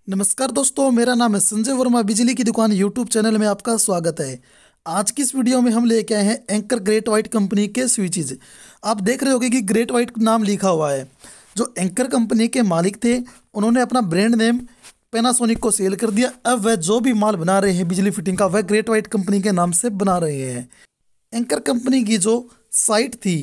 नमस्कार दोस्तों, मेरा नाम है संजय वर्मा। बिजली की दुकान यूट्यूब चैनल में आपका स्वागत है। आज की इस वीडियो में हम लेके आए हैं एंकर ग्रेट वाइट कंपनी के स्विचेज। आप देख रहे होंगे कि ग्रेट वाइट नाम लिखा हुआ है। जो एंकर कंपनी के मालिक थे, उन्होंने अपना ब्रांड नेम पैनासोनिक को सेल कर दिया। अब वह जो भी माल बना रहे हैं बिजली फिटिंग का, वह ग्रेट वाइट कंपनी के नाम से बना रहे हैं। एंकर कंपनी की जो साइट थी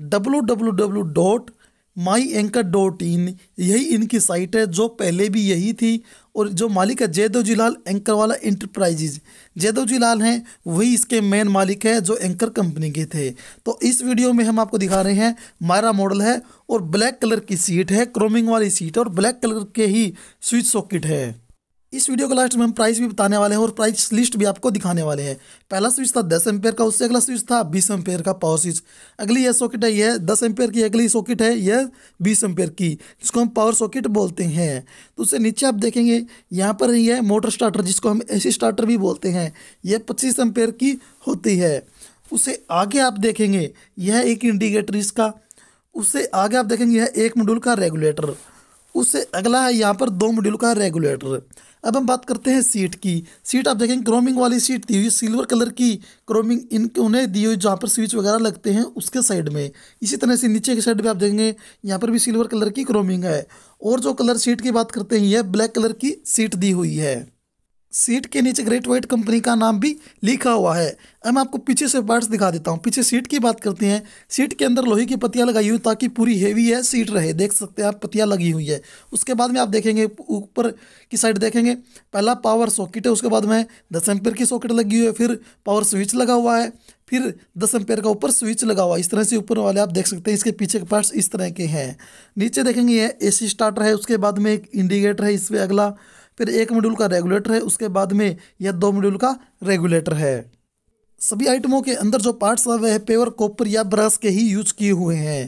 www.myenker.in, यही इनकी साइट है, जो पहले भी यही थी। और जो मालिक है जयदेव जी लाल एंकर वाला इंटरप्राइजेज, जयदेव जी लाल हैं, वही इसके मेन मालिक है जो एंकर कंपनी के थे। तो इस वीडियो में हम आपको दिखा रहे हैं, मायरा मॉडल है और ब्लैक कलर की सीट है, क्रोमिंग वाली सीट है और ब्लैक कलर के ही स्विच सॉकेट है। इस वीडियो के लास्ट में हम प्राइस भी बताने वाले हैं और प्राइस लिस्ट भी आपको दिखाने वाले हैं। पहला स्विच था 10 एम्पेयर का, उससे अगला स्विच था 20 एम्पेयर का पावर स्विच। अगली यह सॉकेट है, यह 10 एम्पेयर की। अगली सॉकेट है यह 20 एम्पेयर की, जिसको हम पावर सॉकेट बोलते हैं। तो उससे नीचे आप देखेंगे यहाँ पर यह मोटर स्टार्टर, जिसको हम एसी स्टार्टर भी बोलते हैं, यह 25 एम्पेयर की होती है। उससे आगे आप देखेंगे यह एक इंडिकेटर इसका। उससे आगे आप देखेंगे यह एक मॉड्यूल का रेगुलेटर। उससे अगला है यहाँ पर 2 मॉड्यूल का रेगुलेटर। अब हम बात करते हैं सीट की। सीट आप देखेंगे क्रोमिंग वाली सीट दी हुई, सिल्वर कलर की क्रोमिंग इनके उन्हें दी हुई, जहाँ पर स्विच वगैरह लगते हैं उसके साइड में। इसी तरह से नीचे के साइड पे आप देखेंगे यहाँ पर भी सिल्वर कलर की क्रोमिंग है। और जो कलर सीट की बात करते हैं, यह ब्लैक कलर की सीट दी हुई है। सीट के नीचे ग्रेट वाइट कंपनी का नाम भी लिखा हुआ है। अब मैं आपको पीछे से पार्ट्स दिखा देता हूँ। पीछे सीट की बात करते हैं। सीट के अंदर लोहे की पत्तियां लगाई हुई ताकि पूरी हेवी है सीट रहे। देख सकते हैं आप, पत्तियां लगी हुई है। उसके बाद में आप देखेंगे ऊपर की साइड देखेंगे, पहला पावर सॉकेट है, उसके बाद में 10 एम्पेयर की सॉकेट लगी हुई है, फिर पावर स्विच लगा हुआ है, फिर 10 एम्पेयर का ऊपर स्विच लगा हुआ है। इस तरह से ऊपर वाले आप देख सकते हैं। इसके पीछे के पार्ट्स इस तरह के हैं। नीचे देखेंगे ये एसी स्टार्टर है, उसके बाद में एक इंडिकेटर है इसमें अगला, फिर एक मॉड्यूल का रेगुलेटर है, उसके बाद में यह 2 मॉड्यूल का रेगुलेटर है। सभी आइटमों के अंदर जो पार्ट्स है वह प्योर कॉपर या ब्रश के ही यूज किए हुए हैं।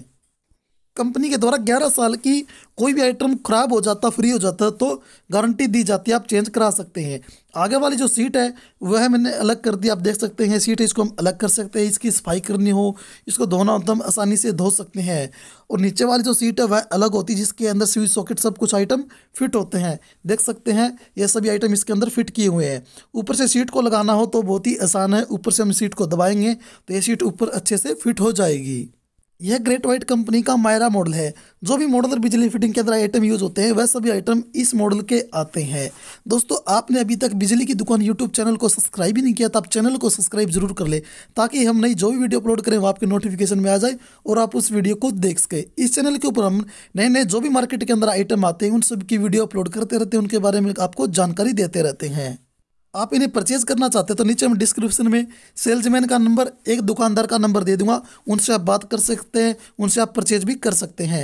कंपनी के द्वारा 11 साल की कोई भी आइटम खराब हो जाता, फ्री हो जाता, तो गारंटी दी जाती है, आप चेंज करा सकते हैं। आगे वाली जो सीट है वह मैंने अलग कर दी। आप देख सकते हैं सीट है, इसको हम अलग कर सकते हैं। इसकी सफाई करनी हो, इसको धोना हो तो हम आसानी से धो सकते हैं। और नीचे वाली जो सीट है वह अलग होती है, जिसके अंदर स्विच सॉकेट सब कुछ आइटम फिट होते हैं। देख सकते हैं ये सभी आइटम इसके अंदर फिट किए हुए हैं। ऊपर से सीट को लगाना हो तो बहुत ही आसान है। ऊपर से हम सीट को दबाएंगे तो ये सीट ऊपर अच्छे से फिट हो जाएगी। यह ग्रेट वाइट कंपनी का मायरा मॉडल है। जो भी मॉडल बिजली फिटिंग के अंदर आइटम यूज होते हैं वह सभी आइटम इस मॉडल के आते हैं। दोस्तों, आपने अभी तक बिजली की दुकान यूट्यूब चैनल को सब्सक्राइब ही नहीं किया तो आप चैनल को सब्सक्राइब जरूर कर ले, ताकि हम नई जो भी वीडियो अपलोड करें वो आपके नोटिफिकेशन में आ जाए और आप उस वीडियो को देख सके। इस चैनल के ऊपर हम नए नए जो भी मार्केट के अंदर आइटम आते हैं उन सब की वीडियो अपलोड करते रहते हैं, उनके बारे में आपको जानकारी देते रहते हैं। आप इन्हें परचेज करना चाहते हैं तो नीचे हम डिस्क्रिप्शन में सेल्समैन का नंबर, एक दुकानदार का नंबर दे दूंगा, उनसे आप बात कर सकते हैं, उनसे आप परचेज भी कर सकते हैं।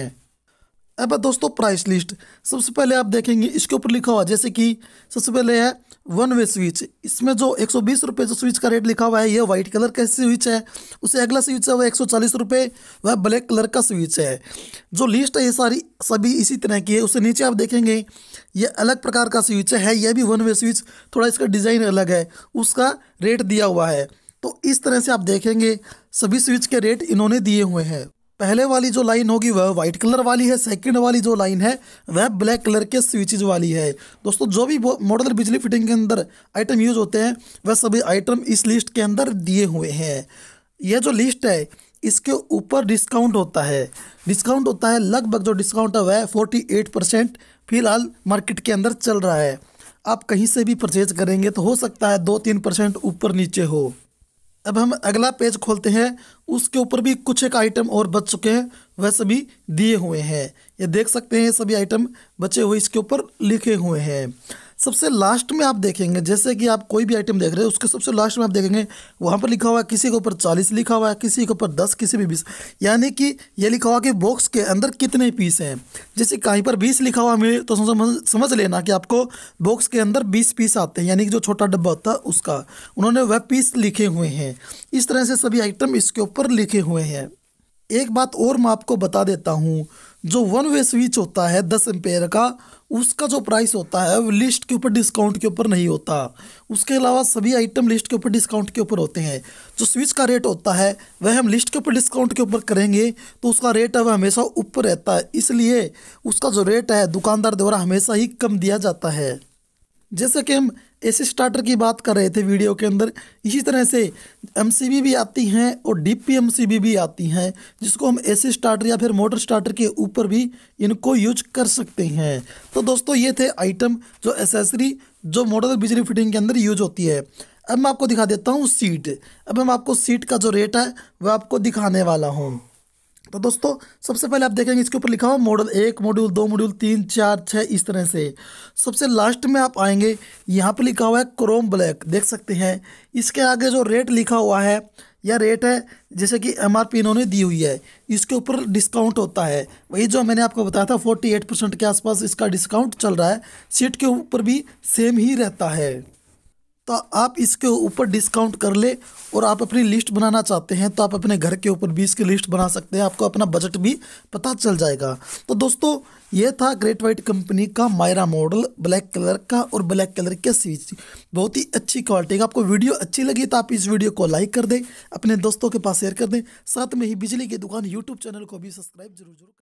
अब दोस्तों प्राइस लिस्ट। सबसे पहले आप देखेंगे इसके ऊपर लिखा हुआ, जैसे कि सबसे पहले है 1 वे स्विच। इसमें जो 120 रुपये जो स्विच का रेट लिखा हुआ है, यह वाइट कलर का स्विच है। उससे अगला स्विच है वह 140 रुपये, वह ब्लैक कलर का स्विच है। जो लिस्ट है ये सारी सभी इसी तरह की है। उससे नीचे आप देखेंगे ये अलग प्रकार का स्विच है, यह भी 1 वे स्विच, थोड़ा इसका डिज़ाइन अलग है, उसका रेट दिया हुआ है। तो इस तरह से आप देखेंगे सभी स्विच के रेट इन्होंने दिए हुए हैं। पहले वाली जो लाइन होगी वह वाइट कलर वाली है, सेकंड वाली जो लाइन है वह ब्लैक कलर के स्विचेज वाली है। दोस्तों, जो भी मॉडल बिजली फिटिंग के अंदर आइटम यूज होते हैं वह सभी आइटम इस लिस्ट के अंदर दिए हुए हैं। यह जो लिस्ट है इसके ऊपर डिस्काउंट होता है। डिस्काउंट होता है लगभग, जो डिस्काउंट है वह 48% फिलहाल मार्केट के अंदर चल रहा है। आप कहीं से भी परचेज करेंगे तो हो सकता है 2-3% ऊपर नीचे हो। अब हम अगला पेज खोलते हैं, उसके ऊपर भी कुछ एक आइटम और बच चुके हैं, वह सभी दिए हुए हैं। ये देख सकते हैं सभी आइटम बचे हुए इसके ऊपर लिखे हुए हैं। सबसे लास्ट में आप देखेंगे, जैसे कि आप कोई भी आइटम देख रहे हैं उसके सबसे लास्ट में आप देखेंगे वहाँ पर लिखा हुआ है, किसी के ऊपर 40 लिखा हुआ है, किसी के ऊपर 10, किसी भी 20, यानी कि ये लिखा हुआ कि बॉक्स के अंदर कितने पीस हैं। जैसे कहीं पर 20 लिखा हुआ मिले तो समझ लेना कि आपको बॉक्स के अंदर 20 पीस आते हैं, यानी कि जो छोटा डब्बा होता है उसका उन्होंने वह पीस लिखे हुए हैं। इस तरह से सभी आइटम इसके ऊपर लिखे हुए हैं। एक बात और मैं आपको बता देता हूँ, जो वन वे स्विच होता है 10 एम्पेयर का, उसका जो प्राइस होता है वो लिस्ट के ऊपर डिस्काउंट के ऊपर नहीं होता। उसके अलावा सभी आइटम लिस्ट के ऊपर डिस्काउंट के ऊपर होते हैं। जो स्विच का रेट होता है वह हम लिस्ट के ऊपर डिस्काउंट के ऊपर करेंगे तो उसका रेट है वह हमेशा ऊपर रहता है, इसलिए उसका जो रेट है दुकानदार द्वारा हमेशा ही कम दिया जाता है। जैसे कि हम एसी स्टार्टर की बात कर रहे थे वीडियो के अंदर, इसी तरह से एमसीबी भी आती हैं और डीपीएमसीबी भी आती हैं, जिसको हम एसी स्टार्टर या फिर मोटर स्टार्टर के ऊपर भी इनको यूज कर सकते हैं। तो दोस्तों ये थे आइटम जो एसेसरी जो मॉडल बिजली फिटिंग के अंदर यूज होती है। अब मैं आपको दिखा देता हूँ सीट। अब हम आपको सीट का जो रेट है वह आपको दिखाने वाला हूँ। तो दोस्तों सबसे पहले आप देखेंगे इसके ऊपर लिखा हुआ मॉडल 1, मॉड्यूल 2, मॉड्यूल 3, 4, 6 इस तरह से। सबसे लास्ट में आप आएंगे, यहाँ पे लिखा हुआ है क्रोम ब्लैक, देख सकते हैं। इसके आगे जो रेट लिखा हुआ है या रेट है जैसे कि एमआरपी इन्होंने दी हुई है, इसके ऊपर डिस्काउंट होता है। वही जो मैंने आपको बताया था 48% के आसपास इसका डिस्काउंट चल रहा है। सीट के ऊपर भी सेम ही रहता है। तो आप इसके ऊपर डिस्काउंट कर ले और आप अपनी लिस्ट बनाना चाहते हैं तो आप अपने घर के ऊपर भी इसकी लिस्ट बना सकते हैं, आपको अपना बजट भी पता चल जाएगा। तो दोस्तों ये था ग्रेट वाइट कंपनी का मायरा मॉडल ब्लैक कलर का और ब्लैक कलर के स्विच, बहुत ही अच्छी क्वालिटी का। आपको वीडियो अच्छी लगी तो आप इस वीडियो को लाइक कर दें, अपने दोस्तों के पास शेयर कर दें, साथ में ही बिजली की दुकान यूट्यूब चैनल को भी सब्सक्राइब जरूर